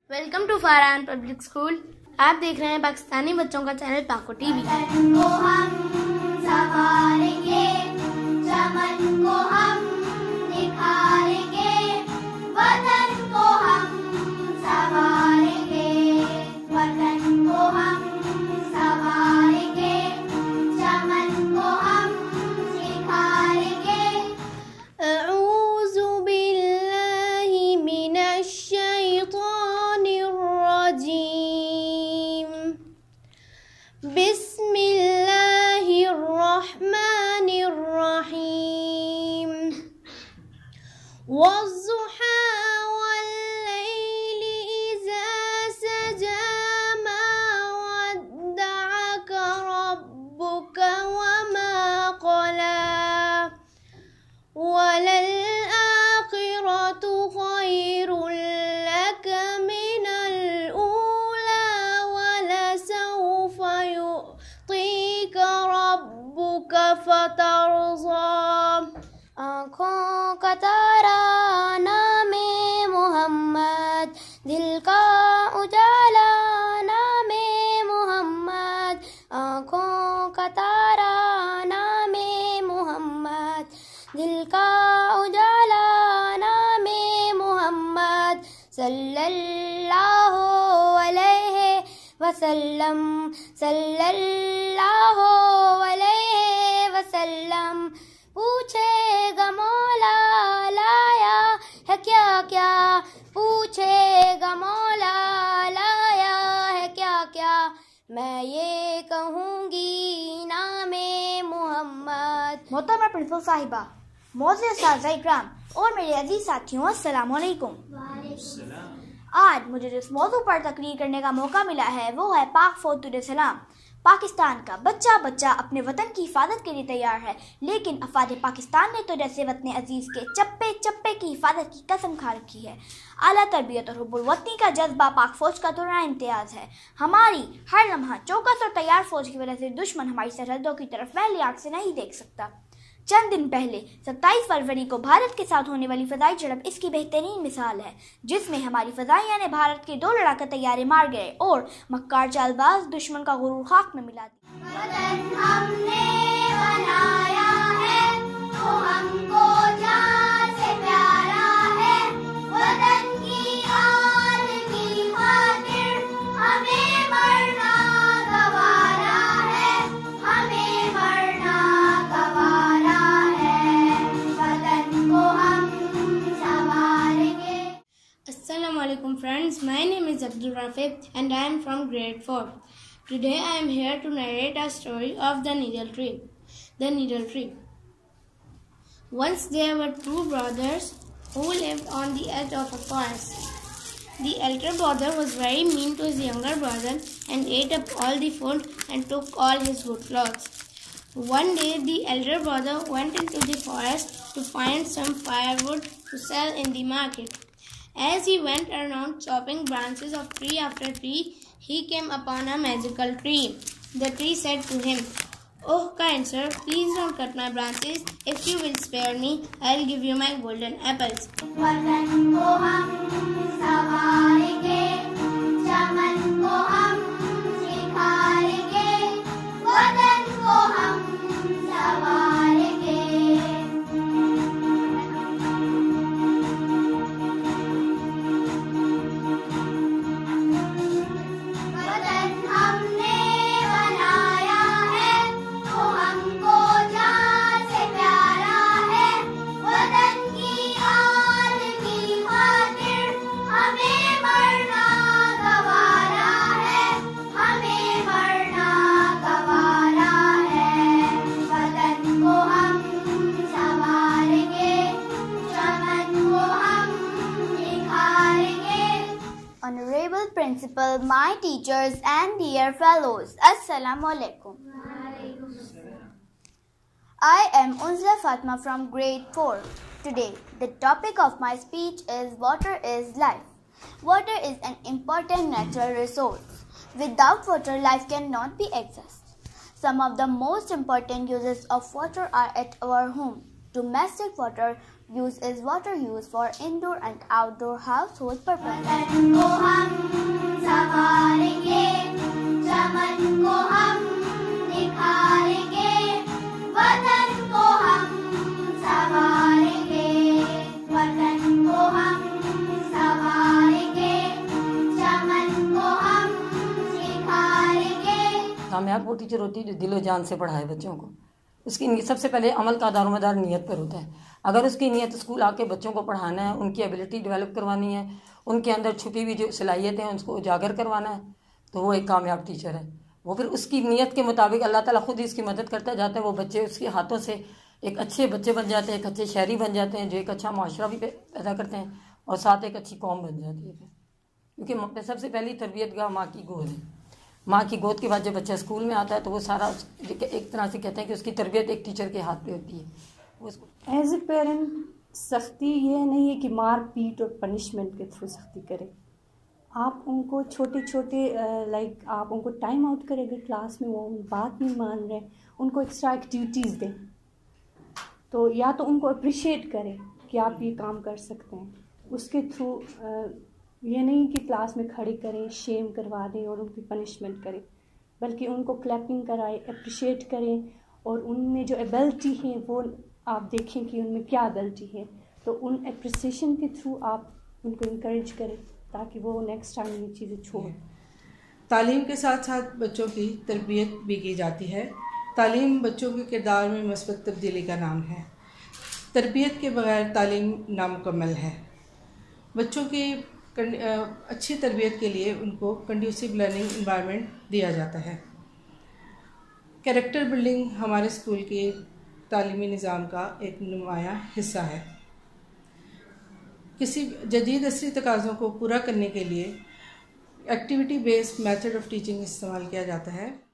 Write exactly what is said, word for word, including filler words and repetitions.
Welcome to Faran public school. आप देख रहे हैं पाकिस्तानी बच्चों का चैनल पाको टीवी। को हम संवारेंगे, चमन को हम निखारेंगे, वतन को हम संवारेंगे, वतन को हम संवारेंगे, चमन को हम निखारेंगे। अऊज़ु बिल्लाहि मिनश शैतानिर रजीम। बिस्मिल्लाहिर रहमानिर रहीम। वज़्ज़ुहा वल्लैलि इज़ा सजा मा वद्दअक रब्बुक वमा क़ला वलल आखिरतु खैरुल लक मिनल ऊला वलसौफ़ युअतीक रब्बुक फतरज़ा। आँखों का तारा नामे मोहम्मद, दिल का उजाला नामे मोहम्मद। आँखों का तारा नामे मोहम्मद, दिल का उजाला नामे मोहम्मद। सल्लल्लाहु अलैहि वसल्लम, सल्लल्लाहु अलैहि वसल्लम। पूछेगा मौला लाया है क्या क्या, पूछेगा मौला लाया है क्या क्या। मैं ये कहूँगी नामे मोहम्मद। मोहतरमा प्रिंसिपल साहिबा, मोअज़्ज़िज़ साज़ा इकराम और मेरे अजीज साथियों, अस्सलाम वालेकुम। आज मुझे जिस मौजू पर तकरीर करने का मौका मिला है वो है पाक फौज सलाम। पाकिस्तान का बच्चा बच्चा अपने वतन की हिफाजत के लिए तैयार है, लेकिन अफवाज पाकिस्तान ने तो जैसे वतन अजीज़ के चप्पे चप्पे की हिफाजत की कसम खा रखी है। आला तरबियत और हुब्बुल वतनी का जज्बा पाक फौज का तो ना इम्तियाज़ है। हमारी हर लम्हा चौकस और तैयार फौज की वजह से दुश्मन हमारी सरहदों की तरफ पहली आँख से नहीं देख सकता। चंद दिन पहले सत्ताईस फरवरी को भारत के साथ होने वाली फ़ज़ाई झड़प इसकी बेहतरीन मिसाल है, जिसमें हमारी फ़ज़ाइयाँ ने भारत के दो लड़ाका तैयारे मार गए और मक्कार चालबाज दुश्मन का गुरूर खाक में मिला दिया। वतन हमने बनाया है तो हमको जान से प्यारा है, वतन की आन की खातिर हमें मरना गवारा है, हमें मरना गवारा है, वतन को हम संवारेंगे। Assalamu alaikum friends, my name is Abdul Rafiq and I am from grade four. Today I am here to narrate a story of the needle tree. The needle tree. Once there were two brothers who lived on the edge of a forest. The elder brother was very mean to his younger brother and ate up all the food and took all his food cloths. One day the elder brother went into the forest to find some firewood to sell in the market. As he went around chopping branches of tree after tree, he came upon a magical tree. The tree said to him, "Oh, kind sir, please don't cut my branches. If you will spare me, I'll give you my golden apples." वतन को हम संवारेंगे, चमन को हम निखारेंगे, वतन को हम संवारेंगे। वतन हमने बनाया है तो हमको जान से प्यारा है, वतन की आन की खातिर हमें मरना गवारा है, हमें मरना गवारा है, वतन को हम संवारेंगे, चमन को हम निखारेंगे। Honorable Principal, my teachers and dear fellows, Assalamu alaikum. I am Unzla Fatma from grade four. Today, the topic of my speech is water is life. Water is an important natural resource. Without water, life cannot be exist. Some of the most important uses of water are at our home, Domestic water use is water used for indoor and outdoor household purposes. वतन को हम संवारेंगे, चमन को हम निखारेंगे, वतन को हम संवारेंगे, वतन को हम संवारेंगे, चमन को हम निखारेंगे। कामयाब वो टीचर होती है जो दिलो जान से पढ़ाए बच्चों को। उसकी सबसे पहले अमल का दारोमदार नीयत पर होता है। अगर उसकी नीयत स्कूल आके बच्चों को पढ़ाना है, उनकी एबिलिटी डेवलप करवानी है, उनके अंदर छुपी हुई जो सलाहियतें हैं उसको उजागर करवाना है, तो वो एक कामयाब टीचर है। वो फिर उसकी नीयत के मुताबिक अल्लाह ताला खुद ही इसकी मदद करता जाता है। वो बच्चे उसके हाथों से एक अच्छे बच्चे बन जाते हैं, एक अच्छे शहरी बन जाते हैं, जो एक अच्छा माशरा भी पैदा करते हैं और साथ एक अच्छी कौम बन जाती है। क्योंकि सबसे पहली तरबियत गाह माँ की गोद है। माँ की गोद के बाद जब बच्चा स्कूल में आता है तो वो सारा एक तरह से कहते हैं कि उसकी तरबियत एक टीचर के हाथ पे होती है। एज ए पेरेंट सख्ती ये नहीं है कि मार पीट और पनिशमेंट के थ्रू सख्ती करें। आप उनको छोटे छोटे लाइक आप उनको टाइम आउट करें, अगर क्लास में वो बात नहीं मान रहे, उनको एक्स्ट्रा एक्टिविटीज़ दें। तो या तो उनको अप्रिशिएट करें कि आप ये काम कर सकते हैं, उसके थ्रू ये नहीं कि क्लास में खड़े करें, शेम करवा दें और उनकी पनिशमेंट करें, बल्कि उनको क्लैपिंग कराएं, अप्रिशिएट करें और उनमें जो एबिलिटी है वो आप देखें कि उनमें क्या एबिलिटी है, तो उन अप्रिसिएशन के थ्रू आप उनको इनकरेज करें ताकि वो नेक्स्ट टाइम ये चीज़ें छोड़ें। तालीम के साथ साथ बच्चों की तरबियत भी की जाती है। तालीम बच्चों के किरदार में मस्बत तब्दीली का नाम है। तरबियत के बगैर तालीम नामुकम्मल है। बच्चों की अच्छी तरबियत के लिए उनको कंड्यूसिव लर्निंग इन्वायरमेंट दिया जाता है। कैरेक्टर बिल्डिंग हमारे स्कूल के तालीमी निज़ाम का एक नुमायाँ हिस्सा है। किसी जदीद असरी तकाज़ों को पूरा करने के लिए activity based method of teaching इस्तेमाल किया जाता है।